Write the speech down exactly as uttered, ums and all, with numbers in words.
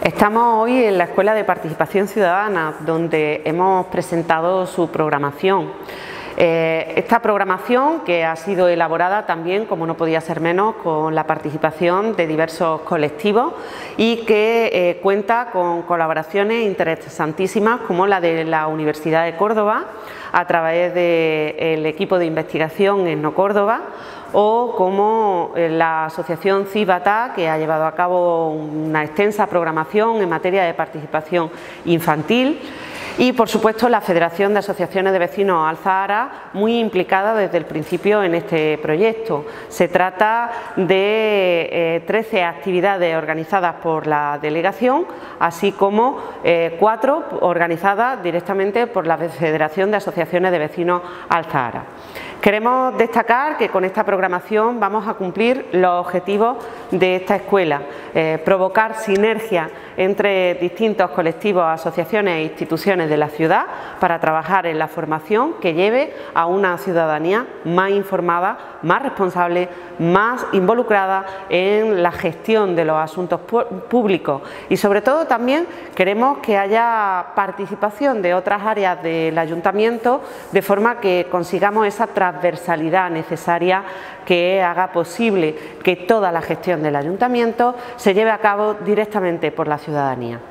Estamos hoy en la Escuela de Participación Ciudadana, donde hemos presentado su programación. Eh, esta programación, que ha sido elaborada también, como no podía ser menos, con la participación de diversos colectivos y que eh, cuenta con colaboraciones interesantísimas como la de la Universidad de Córdoba a través del equipo de investigación ESNO Córdoba, o como la asociación Cibata, que ha llevado a cabo una extensa programación en materia de participación infantil, y por supuesto la Federación de Asociaciones de Vecinos Alzahara, muy implicada desde el principio en este proyecto. Se trata de eh, trece actividades organizadas por la delegación, así como eh, cuatro organizadas directamente por la Federación de Asociaciones de Vecinos Alzahara. Queremos destacar que con esta programación vamos a cumplir los objetivos de esta escuela, eh, provocar sinergia entre distintos colectivos, asociaciones e instituciones de la ciudad para trabajar en la formación que lleve a una ciudadanía más informada, más responsable, más involucrada en la gestión de los asuntos públicos, y sobre todo también queremos que haya participación de otras áreas del ayuntamiento, de forma que consigamos esa transversalidad necesaria que haga posible que toda la gestión del ayuntamiento se lleve a cabo directamente por la ciudadanía.